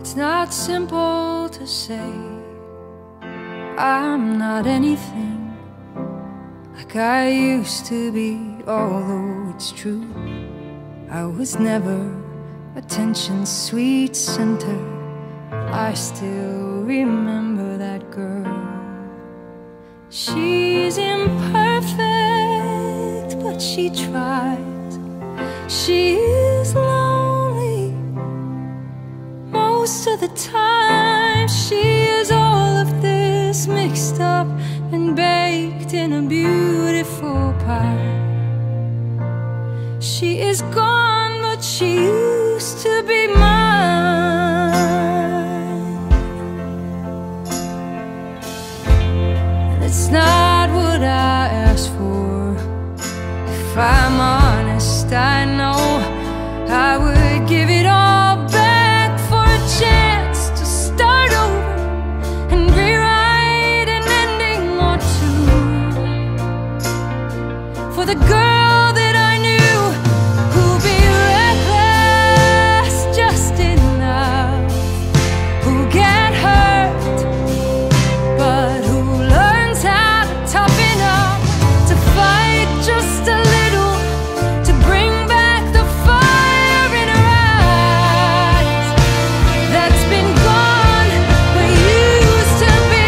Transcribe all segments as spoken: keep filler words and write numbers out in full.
It's not simple to say I'm not anything like I used to be, although it's true I was never attention's sweet center. I still remember that girl. She's imperfect, but she tries. She is lonely most of the time. She is all of this mixed up and baked in a beautiful pie. She is gone, but she used to be mine. And it's not what I asked for. If I'm honest, I know I would give it all back for a chance to start over and rewrite an ending or two for the girl that I knew, who'll be reckless just enough, who'll get hurt, but who learns how to toughen up, to fight just a little, to bring back the fire in her eyes that's been gone but used to be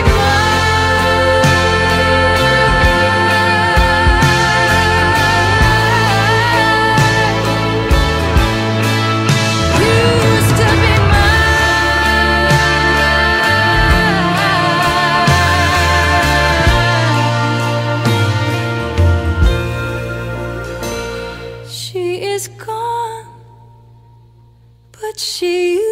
mine. Used to be mine. She is gone, but she